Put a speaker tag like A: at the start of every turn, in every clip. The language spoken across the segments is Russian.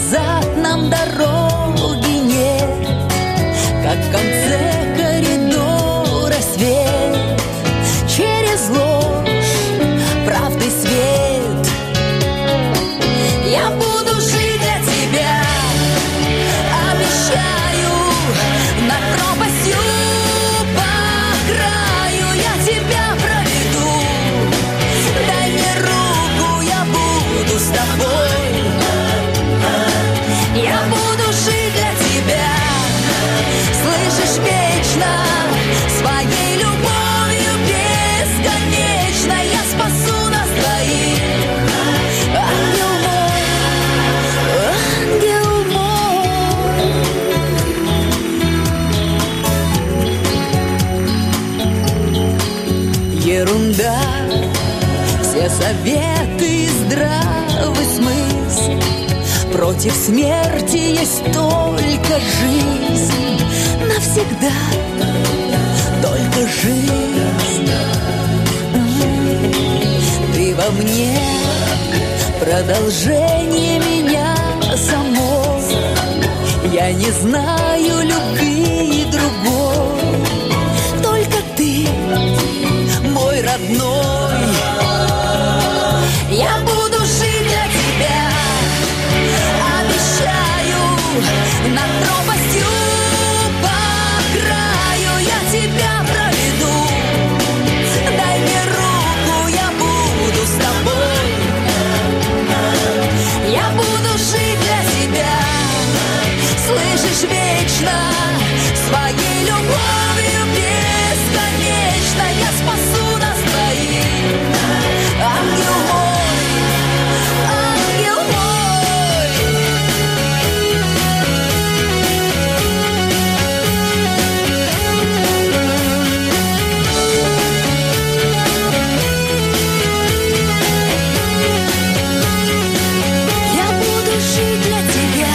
A: назад нам дороги нет, как в конце коридора свет, через ложь, правды свет. Я буду жить для тебя, обещаю, над пропастью по краю я тебя проведу. Дай мне руку, я буду с тобой. Я буду жить для тебя, слышишь, вечно, своей любовью бесконечно. Я спасу нас двоих, ангел мой. Ерунда, все советы и здравый смысл. Против смерти есть только жизнь, навсегда только жизнь. Ты во мне продолжение меня самой. Я не знаю любви другой, только ты, мой родной. Я буду жить для тебя, обещаю, над пропастью по краю я тебя проведу. Дай мне руку, я буду с тобой. Я буду жить для тебя, слышишь, вечно, своей любовью бесконечно. Я спасу нас двоих, ангел мой, ангел мой. Я буду жить для тебя.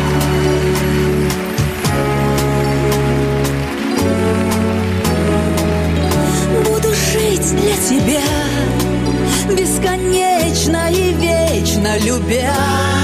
A: Буду жить для тебя, бесконечно и вечно любя.